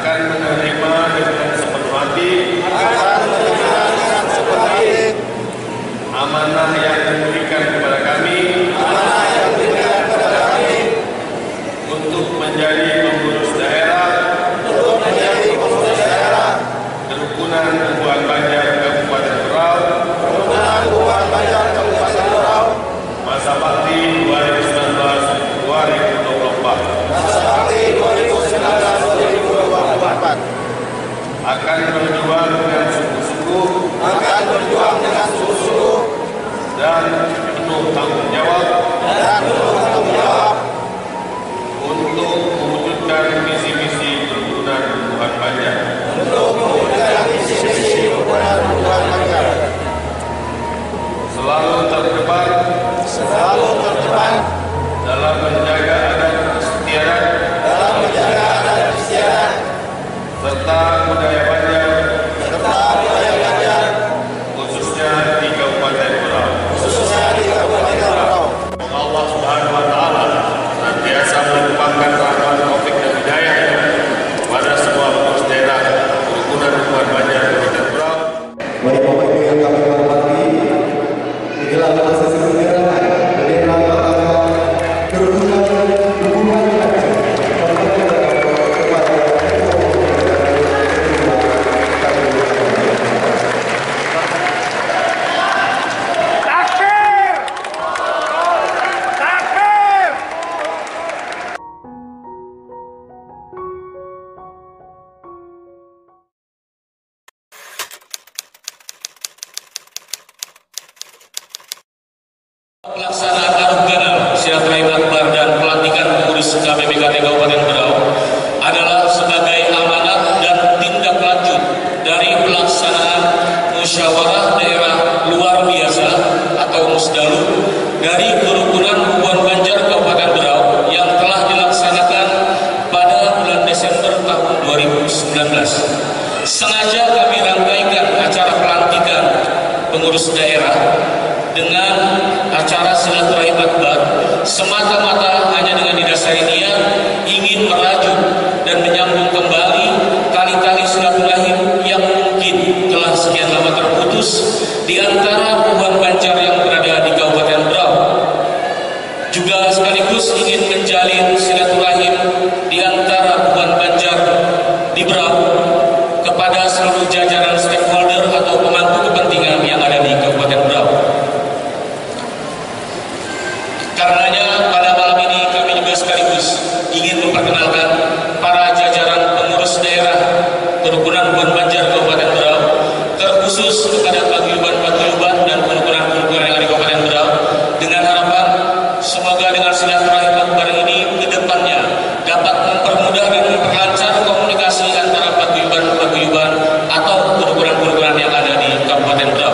akan menerima dengan sepenuh hati amanah yang diberikan kepada kami untuk menjadi pengurus daerah kerukunan Hubungan Banjar Kabupaten Berau masa bakti 2019-2024 akan berjuang dengan sungguh-sungguh dan penuh tanggung jawab untuk mewujudkan visi-misi kerukunan Hubungan Banjar. Selalu terdepan dalam menjaga adat istiadat serta budaya Banjar khususnya di Kabupaten Berau. Allah Subhanahu wa taala senantiasa melimpahkan rahmat, taufik dan hidayah pada semua pengurus daerah kerukunan Hubungan Banjar Kabupaten Berau. Baik Bapak Ibu yang kami hormati, inilah prosesi penyerahan bendera kerukunan Hubungan Banjar pelaksanaan taruh ganal silaturahim akbar dan pelantikan pengurus KPPKT Kabupaten Berau adalah sebagai amanat dan tindak lanjut dari pelaksanaan musyawarah daerah luar biasa atau musdalu dari kerukunan Hubungan Banjar Kabupaten Berau yang telah dilaksanakan pada bulan Desember tahun 2019. Sengaja kami rangkaikan acara pelantikan pengurus daerah dengan acara silaturahim akbar semata-mata hanya dengan didasari niat ingin merajut dan menyambung kembali tali-tali silaturahim yang mungkin telah sekian lama terputus di antara Hubungan Banjar yang berada di Kabupaten Berau. Juga sekaligus ingin menjalin silaturahim di antara Hubungan Banjar di Berau kepada seluruh jajaran stakeholder atau pemangku kepentingan yang ada di Kabupaten Berau. Karenanya pada malam ini kami juga sekaligus ingin memperkenalkan para jajaran pengurus daerah kerukunan Hubungan Banjar Kabupaten Berau, terkhusus kepada paguyuban dan kerukunan-kerukunan yang ada di Kabupaten Berau, dengan harapan semoga dengan silaturahim akbar ini ke depannya dapat mempermudah dan memperlancar komunikasi antara paguyuban atau kerukunan-kerukunan yang ada di Kabupaten Berau.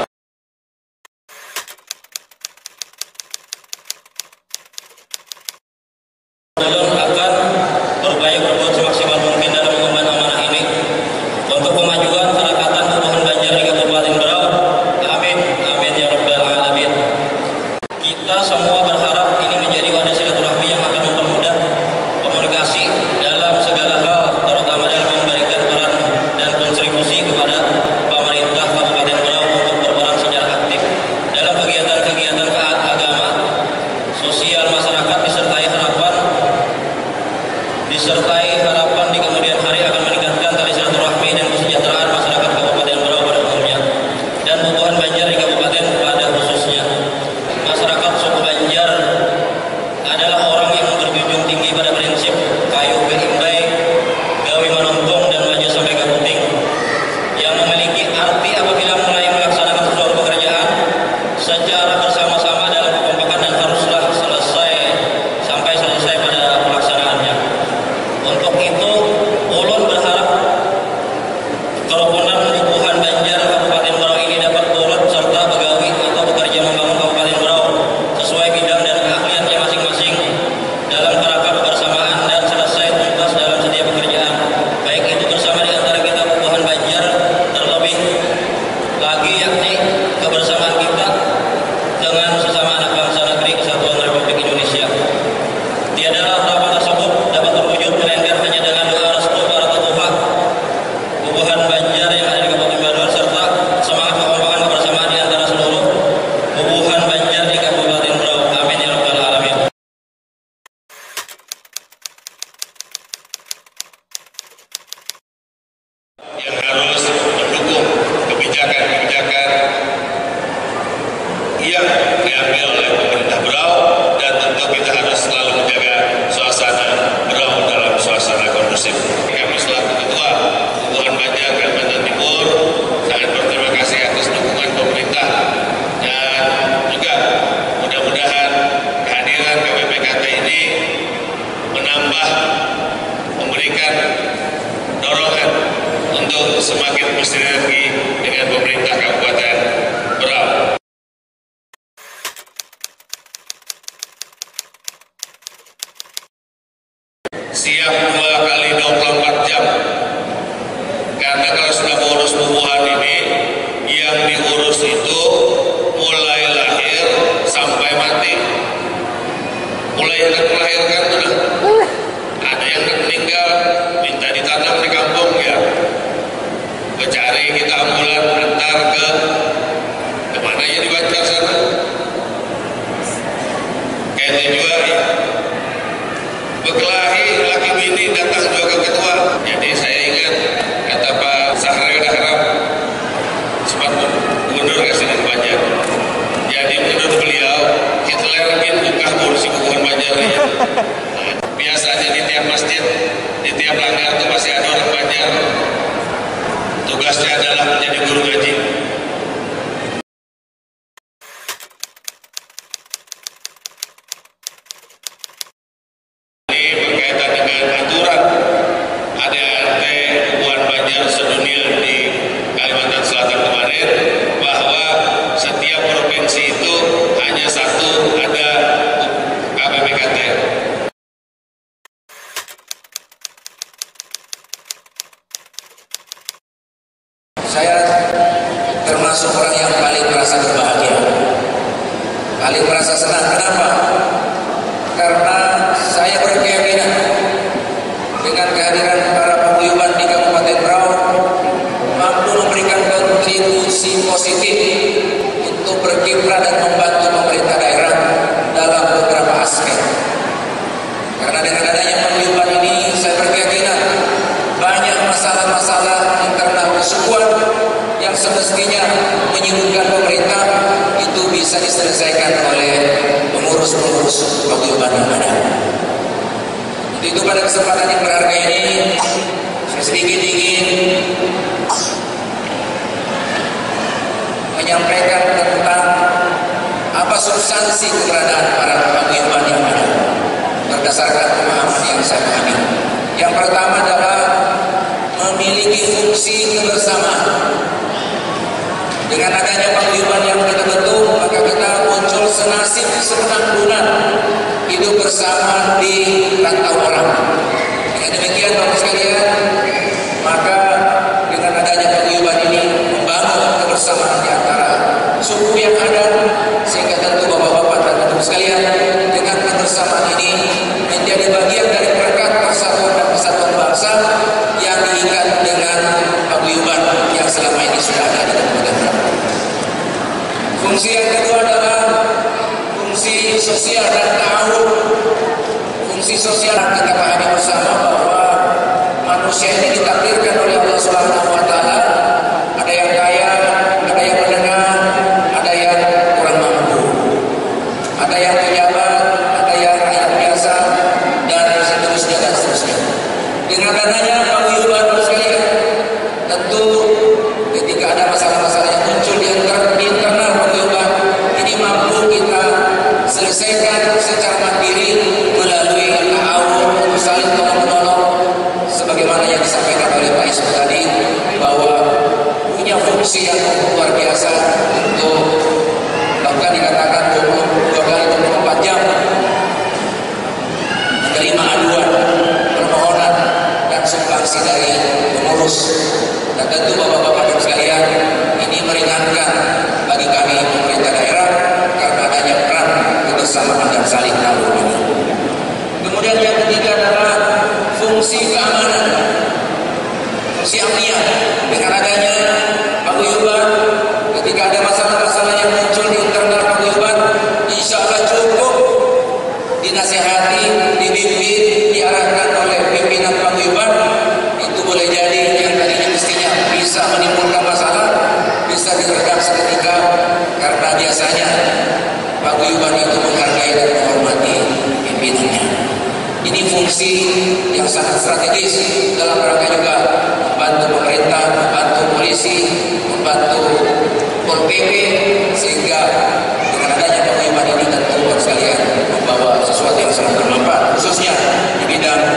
Akan berupaya berbuat semaksimal mungkin dalam mengemban amanah ini untuk kemajuan kerakatan Hubungan Banjar di Kabupaten Berau. Amin, amin ya rabbal alamin. Kita semua berharap ini menjadi wadah silaturahmi yang akan mempermudah komunikasi dalam segala hal, terutama dalam memberikan peran dan kontribusi kepada pemerintah Kabupaten Berau untuk berperan secara aktif dalam kegiatan-kegiatan agama, sosial masyarakat disertai harapan di kemudian hari akan meningkatkan tali silaturahmi dan kesejahteraan masyarakat Kabupaten Berau pada umumnya dan Hubungan Banjar di kabupaten pada khususnya. Masyarakat suku Banjar adalah orang yang berjunjung tinggi pada prinsip kayu beimbai, gawi manompong dan maju sampai ke puting, yang memiliki arti apabila mulai melaksanakan sesuatu pekerjaan secara bersama-sama dalam kekompakan dan haruslah selesai sampai selesai pada pelaksanaannya. Untuk itu menambah, memberikan dorongan untuk semakin bersinergi dengan pemerintah Kabupaten Berau. Siap 2 kali 24 jam. Karena kalau sudah mengurus pembuahan ini, yang diurus itu mulai lahir sampai mati. Mulai hendak melahirkan sudah ada yang meninggal, minta ditanam di kampung ya. Cari kita ambulan antar ke kemana ya, di Banjar sana. Kayaknya juga ya. Berkelahi laki bini datang juga ke ketua. Jadi saya ingat kata Pak Sahra Dahram, sempat gubernur Kabupaten Banjar. Jadi menurut beliau Hitler ingin buka kursi Kabupaten Banjar ya. Biasanya di tiap masjid, di tiap langgar itu masih ada orang Banjar. Tugasnya adalah menjadi guru ngaji. Ini berkaitan dengan aturan ADART Kabupaten Banjar sedunia di Kalimantan Selatan kemarin, bahwa setiap provinsi itu hanya satu ada KPPKT. Saya termasuk orang yang paling merasa berbahagia, paling merasa senang. Kenapa? Karena saya berkeyakinan dengan kehadiran para paguyuban di Kabupaten Berau mampu memberikan kontribusi positif untuk berkiprah dan membantu pemerintah daerah dalam beberapa aspek. Karena dengan adanya paguyuban ini, saya berkeyakinan banyak masalah-masalah internal kesukuan yang semestinya menyibukkan pemerintah itu bisa diselesaikan oleh pengurus-pengurus paguyuban yang ada. Untuk itu pada kesempatan yang berharga ini, saya sedikit ingin menyampaikan tentang apa substansi keberadaan para paguyuban yang ada berdasarkan pemahaman yang saya pahami. Yang pertama adalah memiliki fungsi kebersamaan. Dengan adanya paguyuban yang kita bentuk, maka kita muncul senasib sepenanggungan hidup bersama di rantau orang. Dengan demikian Bapak sekalian, maka dengan adanya paguyuban ini membangun kebersamaan di antara suku yang ada, sehingga tentu Bapak-bapak dan Ibu sekalian, dengan kebersamaan ini menjadi bagian dari berkat persatuan dan kesatuan bangsa yang diikat dengan paguyuban yang selama ini sudah ada di Kabupaten Berau. Fungsi yang kedua adalah fungsi sosial dan ta'awun. Fungsi sosial kita pahami bersama bahwa manusia ini ditakdirkan oleh Allah Subhanahu wa taala, ada yang kaya, ada yang menengah, ada yang kurang mampu, ada yang pejabat, ada yang rakyat biasa, dan seterusnya dan seterusnya. Dengan adanya paguyuban sekalian, tentu ketika ada masalah-masalah yang muncul di internal paguyuban ini mampu kita selesaikan secara mandiri melalui ta'awun untuk saling tolong-menolong, sebagaimana yang disampaikan oleh Pak Isma tadi, bahwa punya fungsi yang luar biasa untuk bahkan dikatakan 22 kali 24 jam menerima aduan, permohonan dan sumbangsi dari pengurus. Dan tentu Bapak-bapak dan sekalian, ini meringankan bagi kami pemerintah daerah karena adanya peran kebersamaan dan saling ta'awun ini. Kemudian yang ketiga adalah fungsi keamanan, fungsi amniah. Dengan adanya paguyuban, ketika ada masalah-masalah yang muncul di internal paguyuban, insya Allah cukup dinasihati, dibimbing, diarahkan oleh pimpinan paguyuban, itu boleh jadi yang tadinya mestinya bisa menimbulkan masalah bisa diredam seketika, karena biasanya paguyuban itu menghargai dan menghormati pimpinannya. Ini fungsi yang sangat strategis dalam rangka juga membantu pemerintah, membantu polisi, membantu Pol PP, sehingga dengan adanya paguyuban ini tentu sekalian membawa sesuatu yang sangat bermanfaat, khususnya di bidang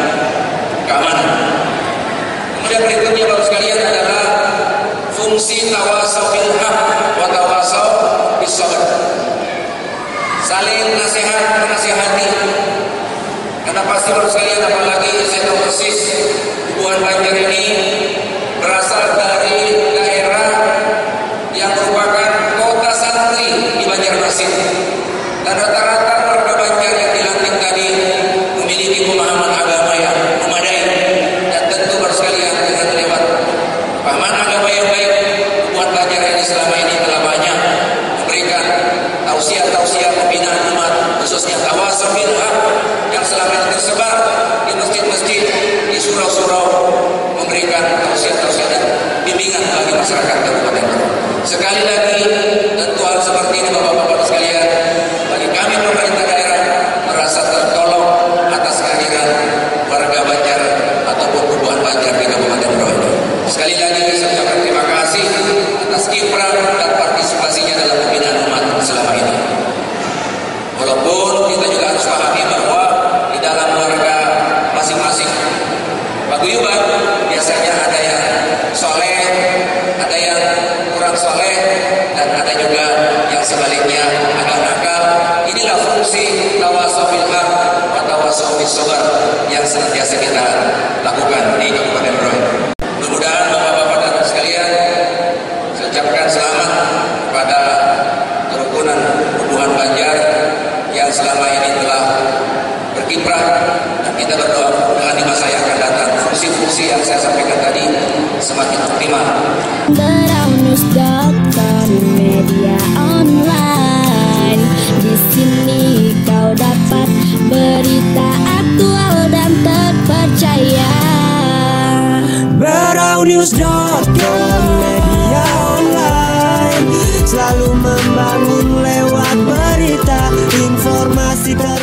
berikutnya Bapak sekalian adalah fungsi tawasau bil haq wa tawasau bis sabr. Saling nasihat menasihati. Karena pasti Bapak sekalian, apalagi saya tahu persis Hubungan Banjar ini berasal dari daerah yang merupakan kota santri di Banjarmasin. Dan rata-rata warga Banjar yang dilantik tadi memiliki pemahaman agama yang memadai. Dan tentu Bapak sekalian, dengan lewat pemahaman agama yang baik, Hubungan Banjar ini selama ini telah banyak memberikan tausiah-tausiah pembinaan umat, khususnya tawasau bil haq yang selama ini tersebar di masjid-masjid, di surau-surau, memberikan tausiah-tausiah dan bimbingan bagi masyarakat Kabupaten Berau. Sekali lagi, tentu hal seperti ini Bapak-bapak sekalian, bagi kami pemerintah daerah merasa tertolong atas kehadiran warga Banjar ataupun Hubungan Banjar di Kabupaten Berau ini. Sekali lagi saya ucapkan terima kasih atas kiprah dan partisipasinya dalam pembinaan umat selama ini. Walaupun kita juga harus pahami bahwa di dalam warga masing-masing paguyuban biasanya ada yang soleh, ada yang kurang soleh, dan ada juga yang sebaliknya agak nakal. Inilah fungsi tawasau bil haq wa tawasau bis sabr yang senantiasa kita lakukan di Kabupaten Berau. Mudah-mudahan Bapak-bapak dan sekalian, saya ucapkan selamat kepada kerukunan Hubungan Banjar yang selama ini telah berkiprah, dan kita berdoa mudah-mudahan di masa yang akan datang fungsi-fungsi yang saya sampaikan tadi semakin optimal. Beraunews.com, media online. Di sini kau dapat berita aktual dan terpercaya. Beraunews.com, media online, selalu membangun lewat berita, informasi